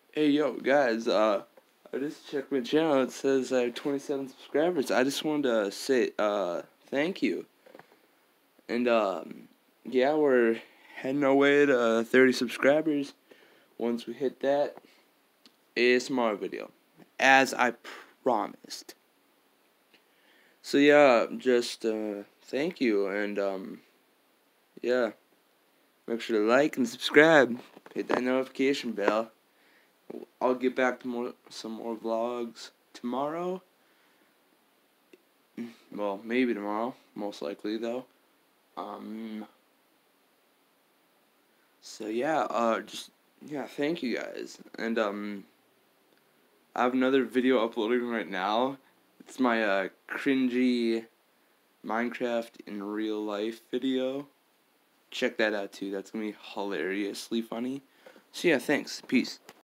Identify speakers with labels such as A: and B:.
A: Hey yo guys, I just checked my channel. It says I have 27 subscribers. I just wanted to say thank you. And yeah, we're heading our way to 30 subscribers. Once we hit that, ASMR video, as I promised. So yeah, just thank you, and yeah, make sure to like and subscribe. Hit that notification bell. I'll get back to some more vlogs tomorrow. Well, maybe tomorrow, most likely though. So yeah, thank you guys. And I have another video uploading right now. It's my cringy Minecraft in real life video. Check that out too. That's gonna be hilariously funny. So yeah, thanks. Peace.